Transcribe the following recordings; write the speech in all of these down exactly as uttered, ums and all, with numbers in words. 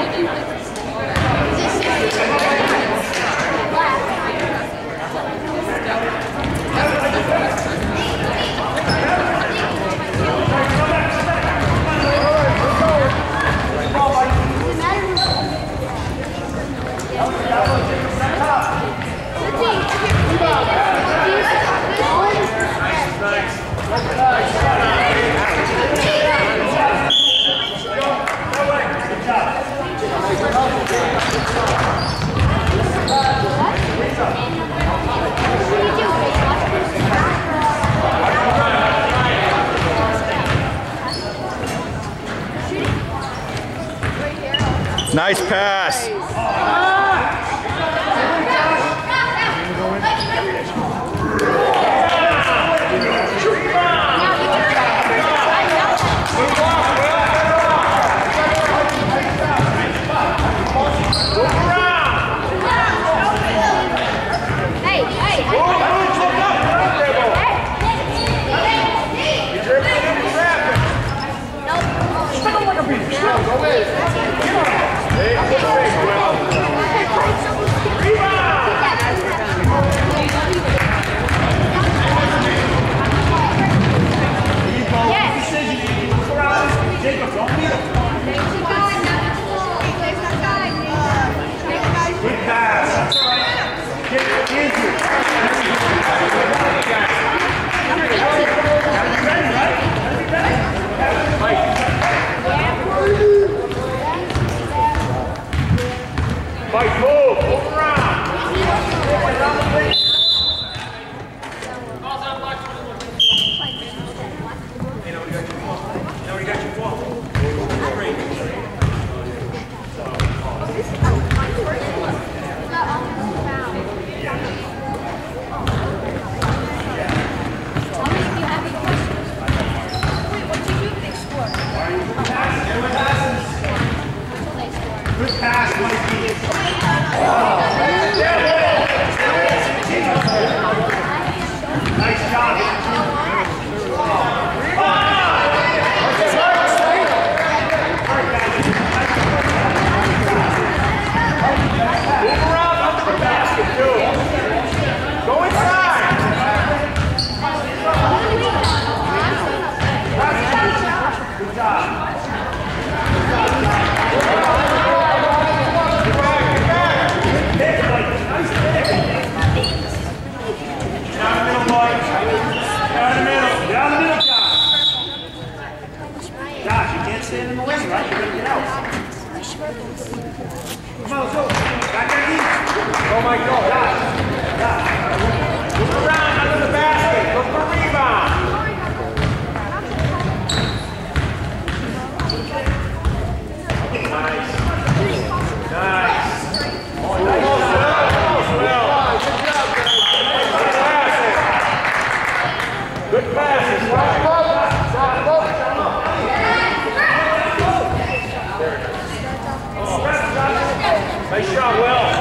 Nice pass. Fight, move, move around. Good pass, nice job. Move around under the basket, too. Go inside. Good job. Stand in the way, right? You're going to get out. Come on, let's go. Back there, deep. Oh, my God. Josh. Josh. Move around under the basket. Look for a rebound. Nice. Nice. Oh, nice. Well. Good passes. Right? Nice shot, Will.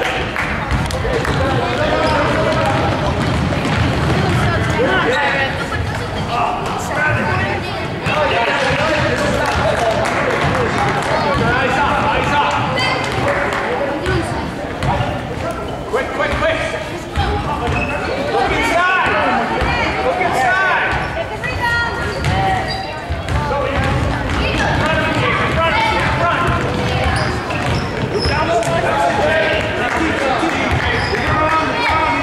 Eyes up, eyes up. Quick, quick, quick. Look inside. Look inside. Down the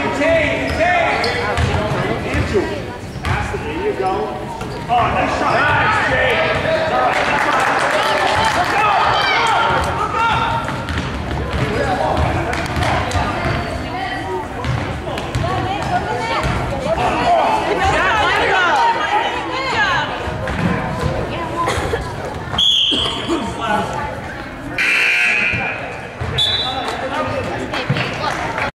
There you go. Oh, nice shot.